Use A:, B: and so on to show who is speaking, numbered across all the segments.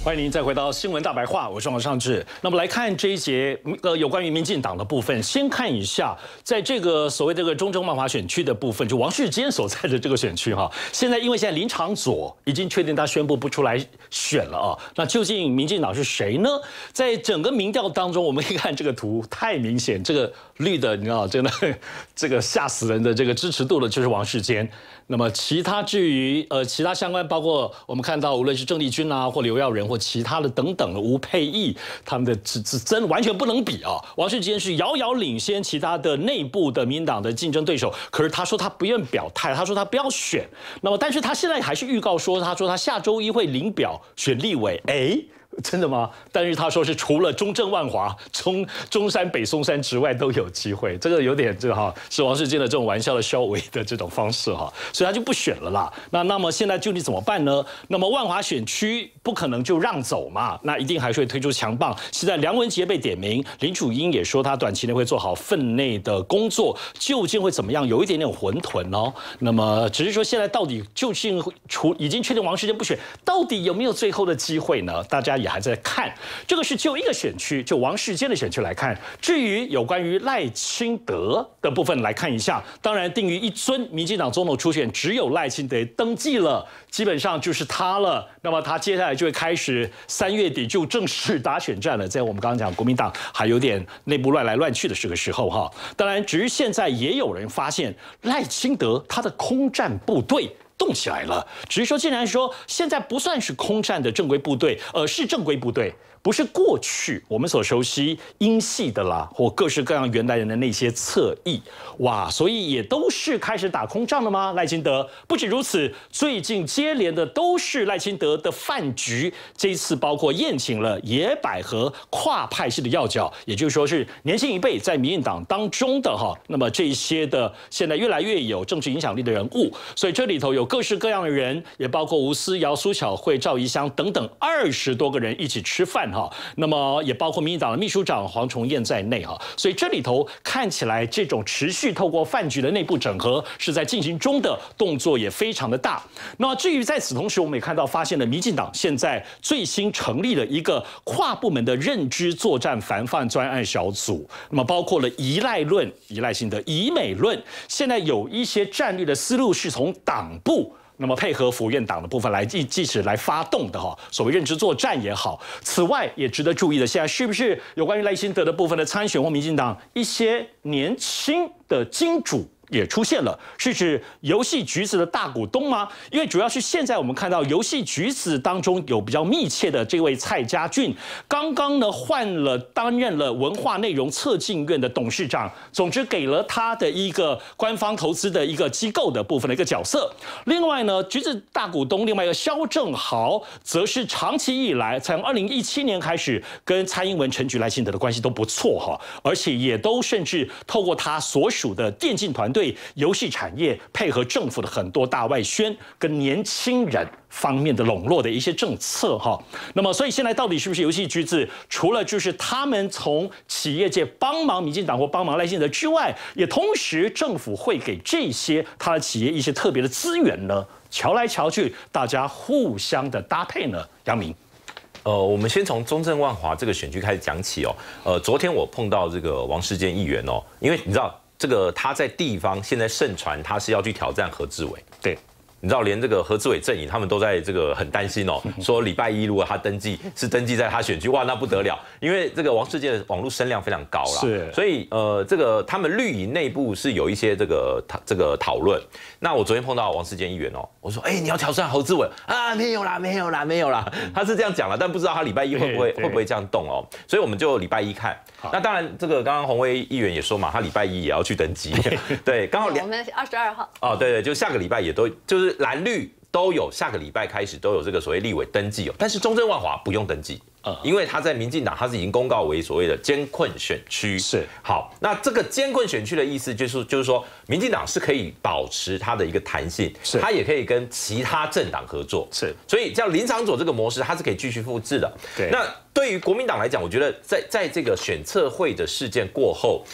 A: 欢迎您再回到新闻大白话，我是王尚志。那么来看这一节有关于民进党的部分，先看一下，在这个所谓这个中正万华选区的部分，就王世坚所在的这个选区哈，现在因为现在林昶佐已经确定他宣布不出来选了啊，那究竟民进党是谁呢？在整个民调当中，我们可以看这个图，太明显，这个绿的你知道，真的这个吓死人的这个支持度的就是王世坚。那么其他至于其他相关，包括我们看到无论是郑丽君啊，或刘耀仁，或其他的等等的吴沛忆，他们的真完全不能比啊。王世坚是遥遥领先其他的内部的民进党的竞争对手，可是他说他不愿表态，他说他不要选。那么但是他现在还是预告说，他说他下周一会领表选立委，真的吗？但是他说是除了中正万华、中山北松山之外都有机会，这个有点是王世坚的这种玩笑的消委的这种方式哈，所以他就不选了啦。那么现在究竟怎么办呢？那么万华选区不可能就让走嘛，那一定还是会推出强棒。现在梁文杰被点名，林楚英也说他短期内会做好分内的工作，究竟会怎么样？有一点点混沌哦。那么只是说现在到底究竟已经确定王世坚不选，到底有没有最后的机会呢？大家也还在看，这个是就一个选区，就王世坚的选区来看。至于有关于赖清德的部分来看一下，当然定于一尊民进党总统初选，只有赖清德登记了，基本上就是他了。那么他接下来就会开始3月底就正式打选战了。在我们刚刚讲国民党还有点内部乱来乱去的这个时候哈，当然只是现在也有人发现赖清德他的空战部队动起来了，只是说，既然说现在不算是空战的正规部队，而是正规部队，不是过去我们所熟悉英系的啦，或各式各样原来人的那些侧翼，哇，所以也都是开始打空仗了吗？赖清德不止如此，最近接连的都是赖清德的饭局，这一次包括宴请了野百合跨派系的要角，也就是说是年轻一辈在民进党当中的哈，那么这一些的现在越来越有政治影响力的人物，所以这里头有各式各样的人，也包括吴思瑶、苏巧慧、赵怡香等等20多个人一起吃饭哈。那么也包括民进党的秘书长黄崇彦在内哈。所以这里头看起来这种持续透过饭局的内部整合是在进行中的，动作也非常的大。那么至于在此同时，我们也看到发现了民进党现在最新成立了一个跨部门的认知作战防范专案小组，那么包括了依赖论、依赖性的以美论，现在有一些战略的思路是从党部。那么配合府院党的部分来即使来发动的哈，所谓认知作战也好。此外也值得注意的，现在是不是有关于赖清德的部分的参选或民进党一些年轻的金主也出现了，是指游戏橘子的大股东吗？因为主要是现在我们看到游戏橘子当中有比较密切的这位蔡家俊，刚刚呢担任了文化内容策进院的董事长，总之给了他的一个官方投资的一个机构的部分的一个角色。另外呢，橘子大股东另外一个萧正豪，则是长期以来从2017年开始跟蔡英文、陈菊、赖清德的关系都不错哈，而且也都甚至透过他所属的电竞团队。对游戏产业配合政府的很多大外宣跟年轻人方面的笼络的一些政策哈，那么所以现在到底是不是游戏橘子？除了就是他们从企业界帮忙民进党或帮忙赖清德之外，也同时政府会给这些他的企业一些特别的资源呢？瞧来瞧去，大家互相的搭配呢？杨明。
B: 我们先从中正万华这个选区开始讲起哦。昨天我碰到这个王世坚议员哦，因为你知道。这个他在地方现在盛传他是要去挑战何志伟，
A: 对，
B: 你知道连这个何志伟阵营他们都在这个很担心哦，说礼拜一如果他登记在他选区，哇，那不得了，因为这个王世坚的网络声量非常高啦，是，所以这个他们绿营内部是有一些这个讨论。那我昨天碰到王世坚议员哦，我说你要挑战何志伟啊？没有啦，他是这样讲了，但不知道他礼拜一会不会这样动哦，所以我们就礼拜一看。那当然，这个刚刚洪威议员也说嘛，他礼拜一也要去登记，对，刚好
C: 我们22号
B: 哦，对，就下个礼拜也都就是蓝绿都有，下个礼拜开始都有这个所谓立委登记哦，但是中正万华不用登记。因为他在民进党，他是已经公告为所谓的艰困选区。是好，那这个艰困选区的意思就是说，民进党是可以保持它的一个弹性，它也可以跟其他政党合作。是，所以像林昶佐这个模式，它是可以继续复制的。对，那对于国民党来讲，我觉得在这个选测会的事件过后。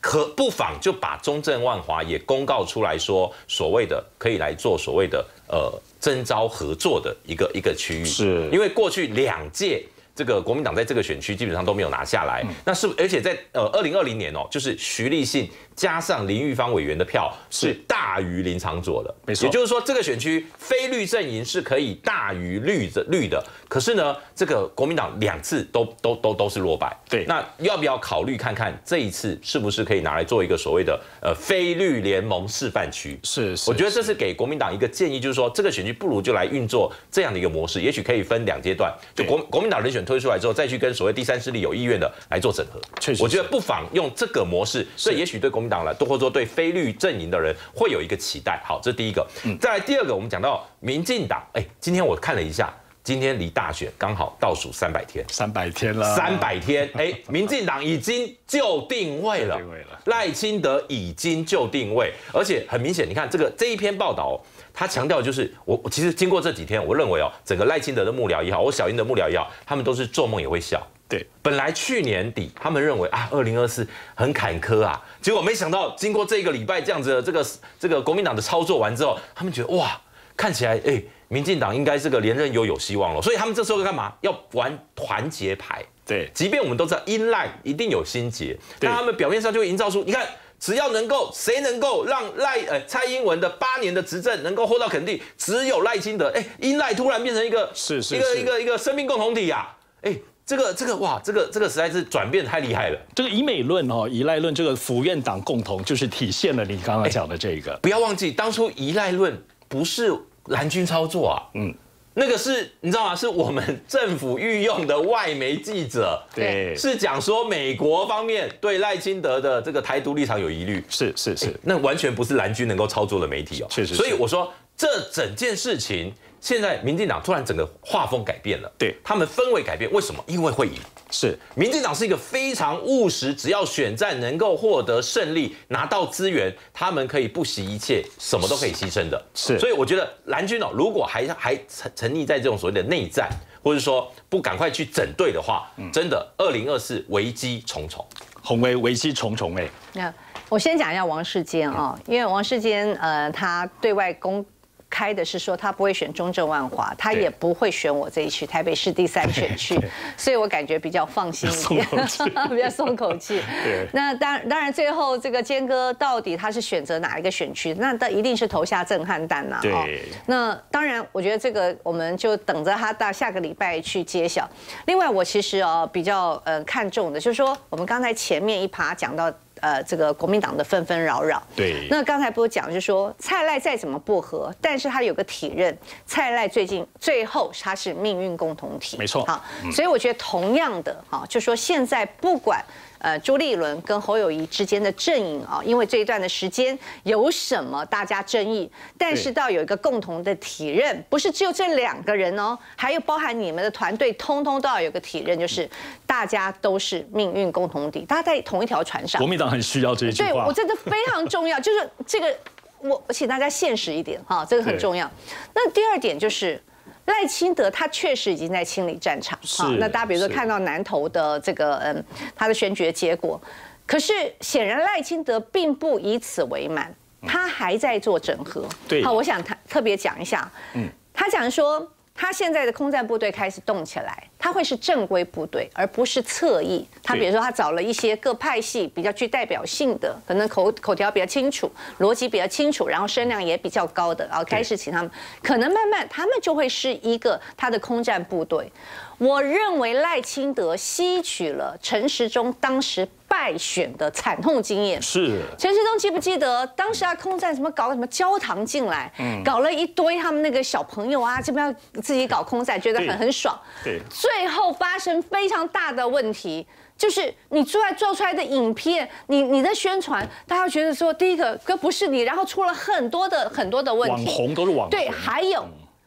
B: 不妨就把中正万华也公告出来说，所谓的可以来做所谓的征召合作的一个区域，
A: 是
B: 因为过去2届。这个国民党在这个选区基本上都没有拿下来，那是而且在2020年就是徐立信加上林玉芳委员的票是大于林昶佐的，
A: 没错，
B: 也就是说这个选区非绿阵营是可以大于绿的，可是呢，这个国民党2次都是落败，
A: 对，
B: 那要不要考虑看看这一次是不是可以拿来做一个所谓的非绿联盟示范区？
A: 是，
B: 我觉得这是给国民党一个建议，就是说这个选区不如就来运作这样的一个模式，也许可以分2阶段，就国民党人选推出来之后，再去跟所谓第三势力有意愿的来做整合。
A: 确实，
B: 我觉得不妨用这个模式，所以也许对国民党来，或者说对非绿阵营的人会有一个期待。好，这是第一个。再来第二个，我们讲到民进党，今天我看了一下。今天离大选刚好倒数300天
A: ，300天了
B: ，300天，民进党已经就定位了，赖清德已经就定位，而且很明显，你看这一篇报道，他强调就是我其实经过这几天，我认为整个赖清德的幕僚也好，我小英的幕僚也好，他们都是做梦也会笑。
A: 对，
B: 本来去年底他们认为2024很坎坷啊，结果没想到经过这个礼拜这样子的这个国民党的操作完之后，他们觉得哇，看起来民进党应该这个连任有希望了，所以他们这时候干嘛？要玩团结牌。
A: 对，
B: 即便我们都知道因赖一定有心结，但他们表面上就会营造出，你看，只要谁能够让蔡英文的8年的执政能够获到肯定，只有赖清德，因赖突然变成一个一个生命共同体啊，这个哇，这个实在是转变太厉害了。
A: 这个以美论依赖论，这个府院党共同就是体现了你刚刚讲的这个。
B: 不要忘记，当初依赖论不是蓝军操作啊，那个是你知道吗？是我们政府御用的外媒记者，
A: 对，
B: 是讲说美国方面对赖清德的这个台独立场有疑虑，
A: 是，
B: 那完全不是蓝军能够操作的媒体哦，
A: 确实。
B: 所以我说这整件事情，现在民进党突然整个画风改变了，
A: 对，
B: 他们氛围改变，为什么？因为会赢。
A: 是，
B: 民进党是一个非常务实，只要选战能够获得胜利，拿到资源，他们可以不惜一切，什么都可以牺牲的。
A: 是，
B: 所以我觉得蓝军如果还沉溺在这种所谓的内战，或者说不赶快去整队的话，真的2024危机重重。
A: 宏威危机重重
C: 那我先讲一下王世坚因为王世坚他对外公开的是说他不会选中正万华，他也不会选我这一区台北市第3选区，所以我感觉比较放心一点，比较松口气。那当然最后这个坚哥到底他是选择哪一个选区，那一定是投下震撼弹呐。那当然我觉得这个我们就等着他到下个礼拜去揭晓。另外我其实比较看重的就是说我们刚才前面一趴讲到。这个国民党的纷纷扰扰，
A: 对。
C: 那刚才不是讲，就是说蔡赖再怎么不和，但是他有个体认，蔡赖最后他是命运共同体，
A: 没错。
C: 好，所以我觉得同样的，就说现在不管。朱立伦跟侯友宜之间的阵营因为这一段的时间有什么大家争议，但是到有一个共同的体认，不是只有这2个人还有包含你们的团队，通通都要有个体认，就是大家都是命运共同体，大家在同一条船上。
A: 国民党很需要这句话，
C: 对我真的非常重要，就是这个我请大家现实一点这个很重要。那第2点就是。赖清德他确实已经在清理战场，那大家比如说看到南投的这个他的选举的结果，可是显然赖清德并不以此为满，他还在做整合。
A: 对，
C: 好，我想特别讲一下，他讲说。他现在的空战部队开始动起来，他会是正规部队，而不是侧翼。他比如说，他找了一些各派系比较具代表性的，可能口条比较清楚，逻辑比较清楚，然后声量也比较高的，然后开始请他们，可能慢慢他们就会是一个他的空战部队。我认为赖清德吸取了陈时中当时败选的惨痛经验。
A: 是
C: 陈时中记不记得当时他空战搞什么焦糖进来，搞了一堆他们那个小朋友这边要自己搞空战，觉得很爽。
A: 对，
C: 最后发生非常大的问题。就是你做出来的影片，你的宣传，大家觉得说，第一个不是你，然后出了很多的问题。
A: 网红都是网红。
C: 对，还有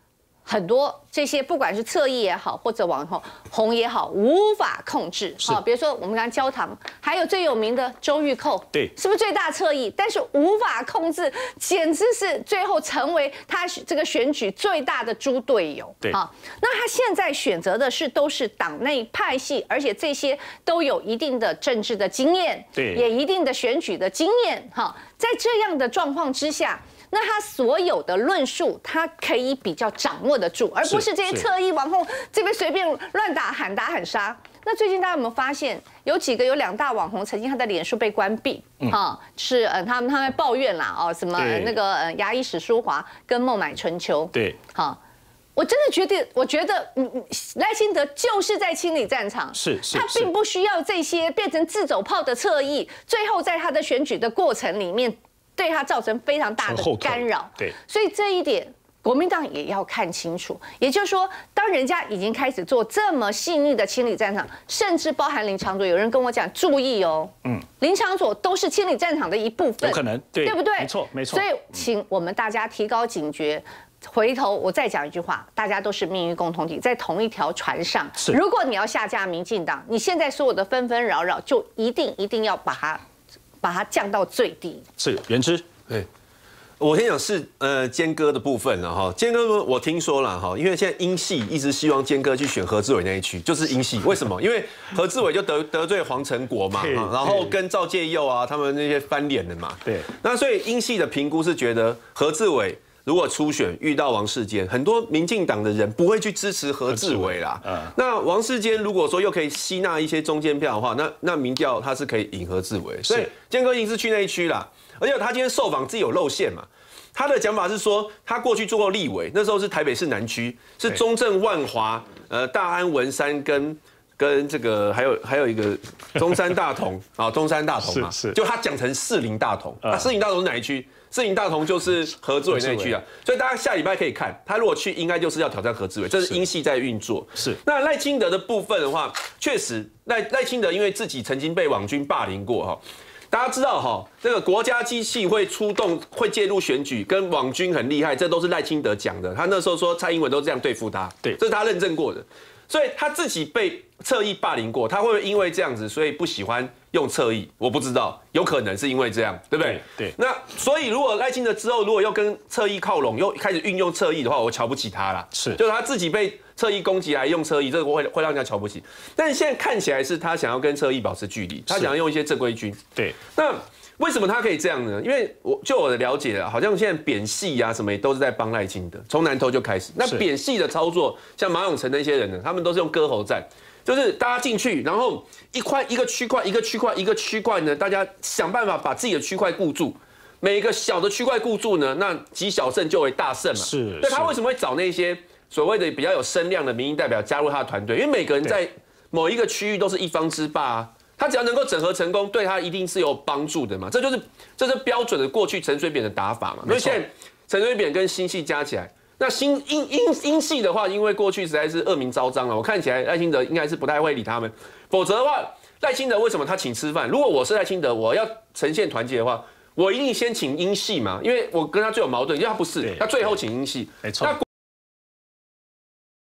C: 很多这些不管是侧翼也好，或者网红也好，无法控制。比如说我们刚刚焦糖，还有最有名的周玉蔻，
A: 对，
C: 是不是最大侧翼？但是无法控制，简直是最后成为他这个选举最大的猪队友。
A: 对，
C: 那他现在选择的都是党内派系，而且这些都有一定的政治的经验，
A: 对，
C: 也一定的选举的经验。在这样的状况之下。那他所有的论述，他可以比较掌握得住，而不是这些侧翼网红这边随便乱打喊打喊杀。那最近大家有没有发现，有2大网红曾经他的脸书被关闭是他们在抱怨啦什么那个牙医史书华跟孟买春秋，
A: 对，
C: 我真的觉得赖清德就是在清理战场，他并不需要这些变成自走炮的侧翼，最后在他的选举的过程里面。对他造成非常大的干扰，
A: 对，
C: 所以这一点国民党也要看清楚。也就是说，当人家已经开始做这么细腻的清理战场，甚至包含林昶佐，有人跟我讲，注意哦，林昶佐都是清理战场的一部分，
A: 有可能，对
C: 不对？
A: 没错，没错。
C: 所以，请我们大家提高警觉。回头我再讲一句话，大家都是命运共同体，在同一条船上。如果你要下架民进党，你现在所有的纷纷扰扰，就一定要把它降到最低。
A: 是元之，
D: 对，我先讲是坚哥的部分了哈。坚哥我听说了哈，因为现在英系一直希望坚哥去选何志伟那一区，就是英系。为什么？因为何志伟就得罪黄成国嘛，然后跟赵介佑啊他们那些翻脸的嘛。
A: 对，
D: 那所以英系的评估是觉得何志伟。如果初选遇到王世坚，很多民进党的人不会去支持何志伟啦。那王世坚如果说又可以吸纳一些中间票的话，那民调他是可以赢何志伟。所以坚哥一定是去那一区啦，而且他今天受访自己有露馅嘛。他的讲法是说，他过去做过立委，那时候是台北市南区，是中正、万华、大安、文山跟这个还有一个中山大同啊，中山大同嘛，就他讲成士林大同啊，士林大同是哪一区？士林大同就是何志伟那一区啊，所以大家下礼拜可以看，他如果去，应该就是要挑战何志伟，这是英系在运作。
A: 是。
D: 那赖清德的部分的话，确实赖清德因为自己曾经被网军霸凌过哈，大家知道哈，这个国家机器会出动、会介入选举，跟网军很厉害，这都是赖清德讲的。他那时候说蔡英文都这样对付他，对，这是他认证过的。所以他自己被侧翼霸凌过，他会不会因为这样子，所以不喜欢用侧翼？我不知道，有可能是因为这样，对不对？
A: 对。
D: 那所以如果赖清德之后如果又跟侧翼靠拢，又开始运用侧翼的话，我瞧不起他啦。
A: 是，
D: 就是他自己被侧翼攻击来用侧翼，这个会让人家瞧不起。但是现在看起来是他想要跟侧翼保持距离，他想要用一些正规军。
A: 对。
D: 那为什么他可以这样呢？因为我的了解好像现在扁系啊什么也都是在帮赖清德，从南投就开始。那扁系的操作，像马永成那些人呢，他们都是用割喉战，就是大家进去，然后一个区块呢，大家想办法把自己的区块固住。每个小的区块固住呢，那积小胜就为大胜嘛。
A: 是。
D: 那他为什么会找那些所谓的比较有声量的民意代表加入他的团队？因为每个人在某一个区域都是一方之霸啊。他只要能够整合成功，对他一定是有帮助的嘛。这是标准的过去陈水扁的打法嘛。因为现在陈水扁跟新系加起来，那英系的话，因为过去实在是恶名昭彰了，我看起来赖清德应该是不太会理他们。否则的话，赖清德为什么他请吃饭？如果我是赖清德，我要呈现团结的话，我一定先请英系嘛，因为我跟他最有矛盾，因为他不是，他最后请英系。
A: 没错。